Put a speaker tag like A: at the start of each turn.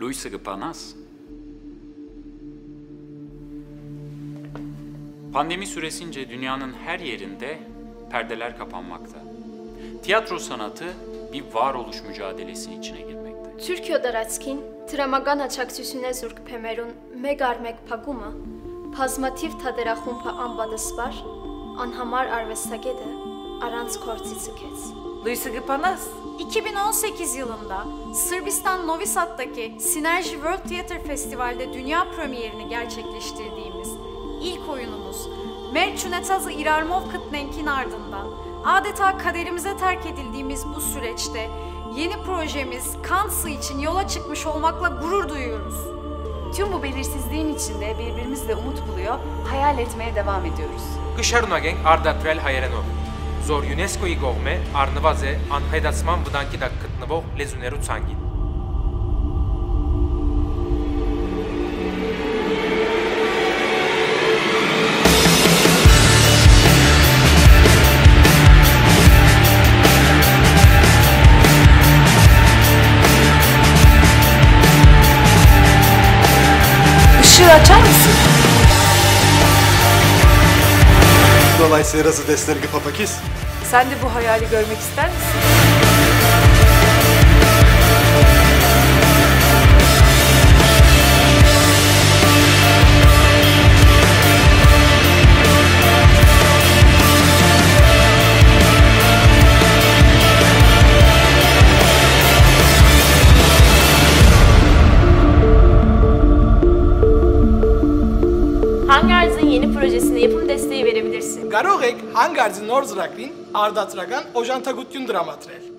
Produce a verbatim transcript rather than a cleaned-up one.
A: Luysa Gıpanas. Pandemi süresince dünyanın her yerinde perdeler kapanmakta. Tiyatro sanatı bir varoluş mücadelesi içine girmekte.
B: Türkiye Daratskin, Տրամական աջակցությունե Զուրկ Փեմերուն մեկ առ մեկ փակումը, բազմաթիվ թատերախումբը անպատասխան, անհամար արվեստագետը առանց գործի ցկեց.
C: Luysa Gıpanas.
D: iki bin on sekiz yılında Sırbistan Novi Sad'daki Sinerji World Theatre Festival'de dünya premierini gerçekleştirdiğimiz ilk oyunumuz Merçunetazı İrarmov Kıtnenk'in ardından adeta kaderimize terk edildiğimiz bu süreçte yeni projemiz Kansı için yola çıkmış olmakla gurur duyuyoruz.
C: Tüm bu belirsizliğin içinde birbirimizle umut buluyor, hayal etmeye devam ediyoruz.
E: Կշարունակենք արդատրել հայերենով։ Զոր ՅՈՒՆԵՍԿՕ-ի կողմէ առնված է անհայտացման վտանգի տակ գտնվող լեզուներու ցանկին։
C: Işığı açar mısın?
F: Dolayısıyla razı destergi papakis.
C: Sen de bu hayali görmek ister misin?
G: Hangarz'ın yeni projesine yapım desteği verebilirsin.
H: Կարող եք հանգարձի նոր ծրագրին արդատրական օժանդակություն դրամատրել։